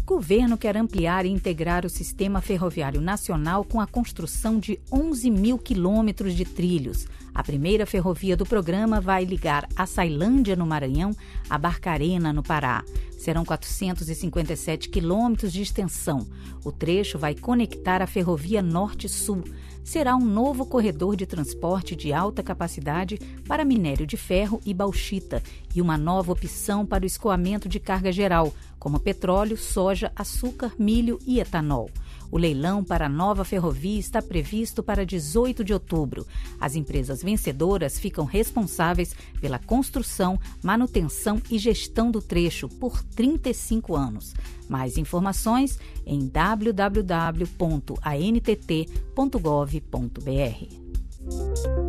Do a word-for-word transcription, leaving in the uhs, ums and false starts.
Governo quer ampliar e integrar o sistema ferroviário nacional com a construção de onze mil quilômetros de trilhos. A primeira ferrovia do programa vai ligar Açailândia, no Maranhão, a Barcarena, no Pará. Serão quatrocentos e cinquenta e sete quilômetros de extensão. O trecho vai conectar a Ferrovia Norte-Sul. Será um novo corredor de transporte de alta capacidade para minério de ferro e bauxita e uma nova opção para o escoamento de carga geral, como petróleo, soja, açúcar, milho e etanol. O leilão para a nova ferrovia está previsto para dezoito de outubro. As empresas vencedoras ficam responsáveis pela construção, manutenção e gestão do trecho por trinta e cinco anos. Mais informações em w w w ponto a n t t ponto gov ponto b r.